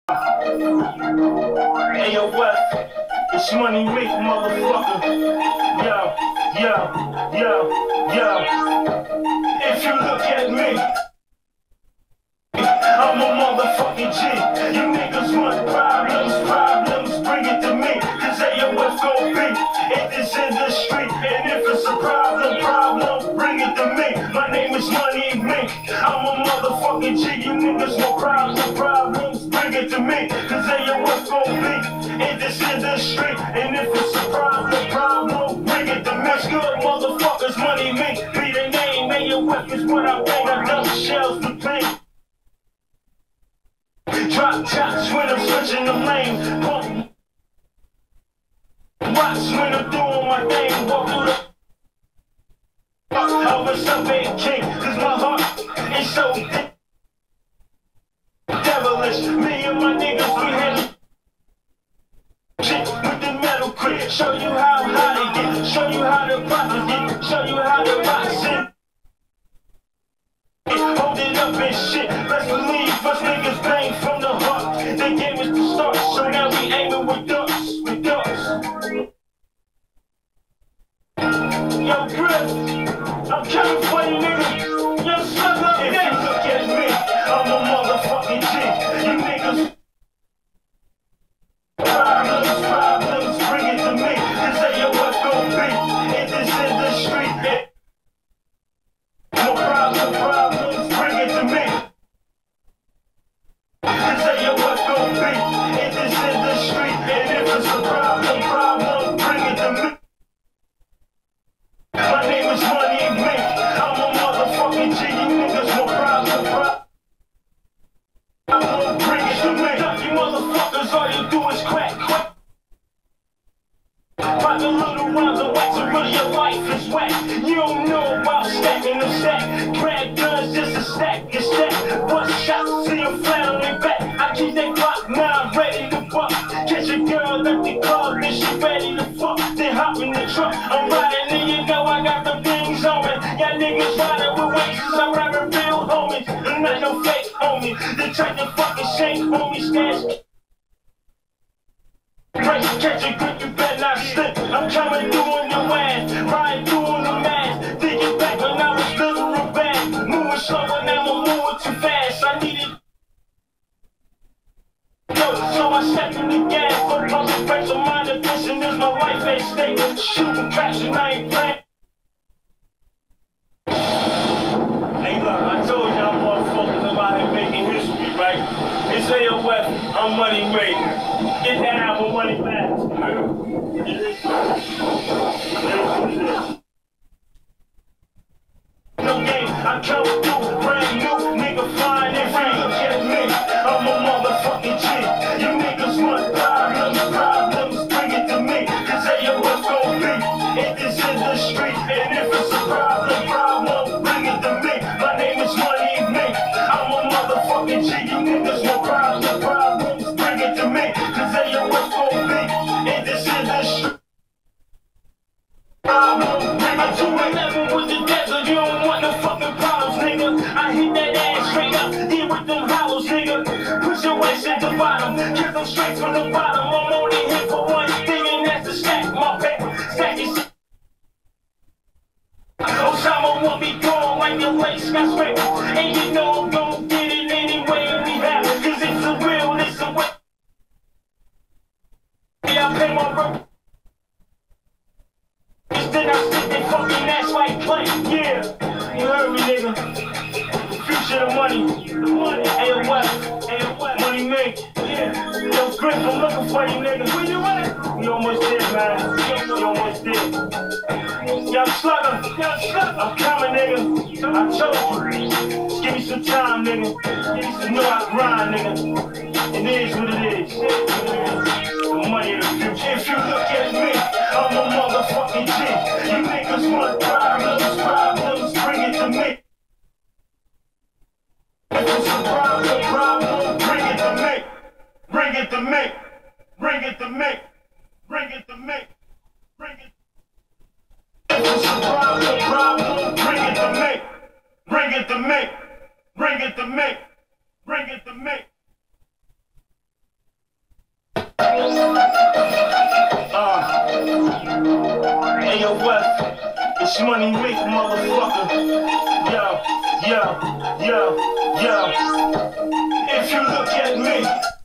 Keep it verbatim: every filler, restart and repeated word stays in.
A O F, it's money Mink, motherfucker. Yo, yo, yo, yo. If you look at me, I'm a motherfucking G. You niggas want problems, problems, bring it to me. Cause A O F gon' be in this industry. And if it's a problem, problem, bring it to me. My name is Money Mink. I'm a motherfucking G. You niggas want problems, problems, bring it to me. Cause A O F gon' be in this industry. And if it's a problem, problem, bring it to me. What's good, motherfuckers? Money Mink be the name. A O F is what I bang. I dump shells with pain. Drop chops when I'm switching the lane. Pump rocks when I'm doing my thing. Walk through the I was a big king, cause my heart is so devilish. Me and my niggas, we handle shit with the metal crit. Show you how hot it get, show you how the profits get, show you how the rocks in. Hold it up and shit, best believe us niggas bang from the heart. They gave us the start, so now we aiming with ducks, with ducks. Yo, Griff, I'm coming for you, nigga. Yo, suck up, if you look at me, I'm a motherfucking G. You niggas problems, problems, bring it to me. Cause A O F gon' be in this industry. No problem, problems, bring it to me. Cause A O F gon' be in this industry. And if it's a problem, problem, bring it to me. My name is Money Mink. I'm a motherfucking G. You niggas no problem, problem. I won't bring it to me. You motherfuckers, all you do is crack, crack. By the little rounds of wax, and really your life is whack. You don't know about stacking the stack. Grab guns just a stack, a stack. One shot, see them flat on their back. I keep that Glock now ready to buck. Catch a girl at the club and she ready to fuck. Then hop in the truck, I'm riding and you know I got the things on me. Y'all niggas riding with wages, I'm riding real homies. I'm not no fake homie. They try to fucking shake homie stash. Right, catch a grip, you better not slip. I'm coming through on your ass, riding through on the mask. Thinking back when I was little and bad, moving slow and now I'm moving too fast. I needed yo, so I stepped in the gas. For public brakes on my ambition is my life at stake. Shooting crashing, I ain't playing. Hey look, I told y'all motherfuckers about it making history, right? It's A O F, I'm Money Mink. Get that album money back. No game, I come through, brand new, nigga flying and free. Look at me, I'm a motherfucking G. You niggas want problems, problems, bring it to me. Cause A O F gon' be in this industry. And if it's a problem, problem, bring it to me. My name is Money Mink. I'm a motherfucking G. You niggas want problems, problems, bring it to me. Cause A O F gon' be in this industry. I do eleven with the desert, you don't want no fucking problems, nigga. I hit that ass straight up, here with them hollows, nigga. Push your waist at the bottom, kick them straight from the bottom. I'm only here for one thing, and that's to stack my paper. Stack this shit. Osama want me gone like the late Scott Scraper. And you know I'm gon' get it anyway, anyhow. Cause it's a real, it's a way. Yeah, I pay my rent. Then I sit there fucking ass like play. Yeah, you heard me, nigga. The future of money, the money. A O F, A O F, Money Mink. Yeah, yo, Griff, I'm looking for you, nigga. Where you at? We almost there, man. We almost there. Young slugger, young slugger. I'm coming, nigga. I told you. Just give me some time, nigga. You know I grind, nigga. It is what it is. The money in the future. If you look at me, I'm a motherfucking G. You niggas want problems, problems, bring it to me. If it's a problem, problem, bring it to me. Bring it to me. Bring it to me. Bring it to me. Bring it. If it's a problem, problem, bring it to me. Bring it to me. Bring it to me. Bring it to me. Uh, A O F, it's money Mink, motherfucker. Yo, yo, yo, yo. If you look at me.